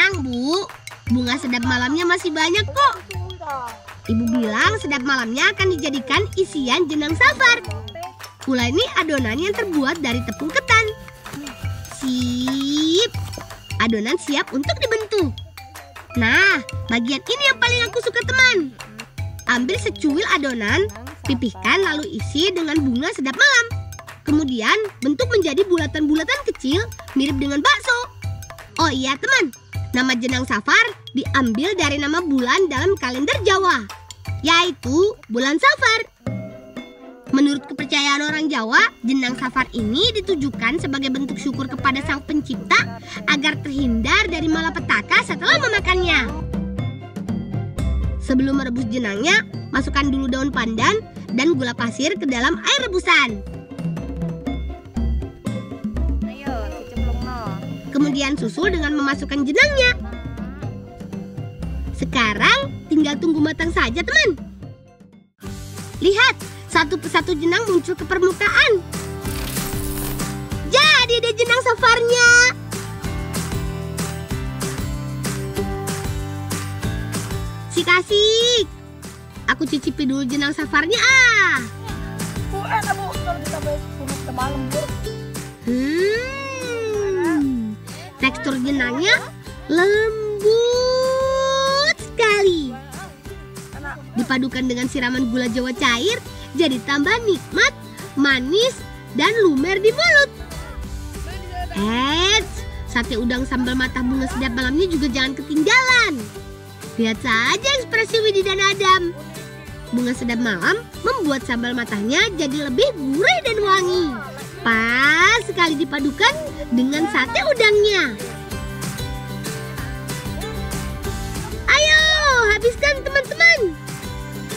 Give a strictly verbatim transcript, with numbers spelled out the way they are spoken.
Tenang, Bu. Bunga sedap malamnya masih banyak kok. Ibu bilang sedap malamnya akan dijadikan isian jenang safar. Pula ini adonan yang terbuat dari tepung ketan. Sip. Adonan siap untuk dibentuk. Nah, bagian ini yang paling aku suka, teman. Ambil secuil adonan, pipihkan lalu isi dengan bunga sedap malam. Kemudian bentuk menjadi bulatan-bulatan kecil mirip dengan bakso. Oh iya, teman. Nama jenang safar diambil dari nama bulan dalam kalender Jawa, yaitu bulan Safar. Menurut kepercayaan orang Jawa, jenang safar ini ditujukan sebagai bentuk syukur kepada Sang Pencipta agar terhindar dari malapetaka setelah memakannya. Sebelum merebus jenangnya, masukkan dulu daun pandan dan gula pasir ke dalam air rebusan. Kemudian susul dengan memasukkan jenangnya. Sekarang tinggal tunggu matang saja, teman. Lihat, satu persatu jenang muncul ke permukaan. Jadi deh jenang safarnya. Sik-asik. Aku cicipi dulu jenang safarnya ah. Bu, enak Bu, kalau ditambahin sepuluh ke malam, Bu. Hmm. Tekstur jenangnya lembut sekali. Dipadukan dengan siraman gula Jawa cair, jadi tambah nikmat, manis, dan lumer di mulut. Eits, sate udang sambal mata bunga sedap malamnya juga jangan ketinggalan. Lihat saja ekspresi Widi dan Adam. Bunga sedap malam membuat sambal matanya jadi lebih gurih dan wangi. Pas sekali dipadukan dengan sate udangnya.